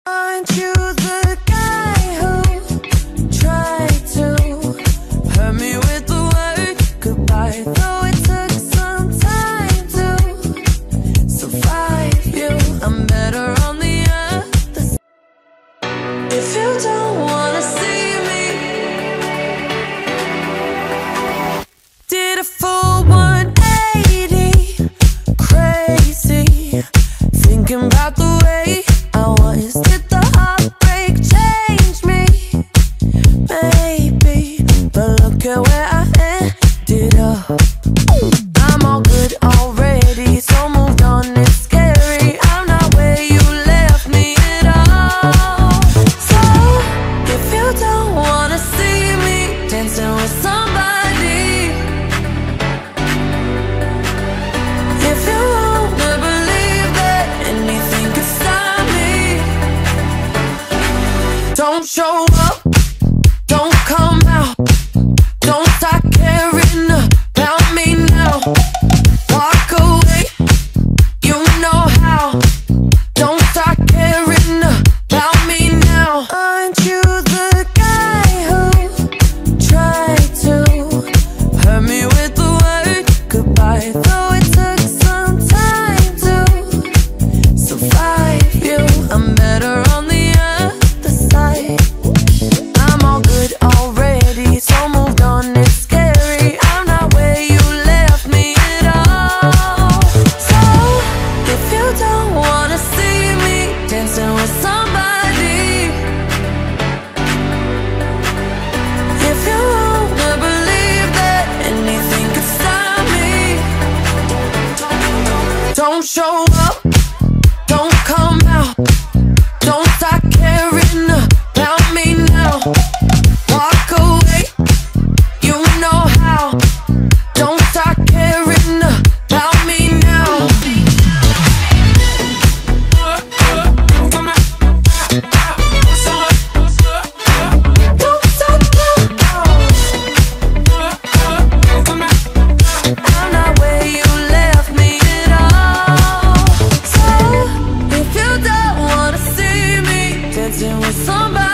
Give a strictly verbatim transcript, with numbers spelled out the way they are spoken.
Aren't you the guy who tried to hurt me with the word goodbye? Though it took some time to survive you, I'm better on the other side. If you don't wanna see me, did a full one eighty, crazy, thinking about the way I was. Did the heartbreak change me? Maybe, but look at where I ended up. I'm all good already, so moved on, it's scary. I'm not where you left me at all. So, if you don't wanna see me dancing with somebody, if you wanna believe that anything could stop me, don't show up, don't come out, don't start caring about me now. Walk away, you know how. Don't start caring about me now. Aren't you the guy who tried to hurt me with the word goodbye? Though it took some time to survive you, I'm better on the other side. I'm all good already, so moved on, it's scary. I'm not where you left me at all. So, if you don't wanna see me dancing with somebody, if you wanna believe that anything could stop me, don't show up, don't come out, don't start caring about me now. Walk away, you know how. Don't start caring about me now. Don't start now. I'm not where you left me at all. So, if you don't wanna see me dancing with somebody,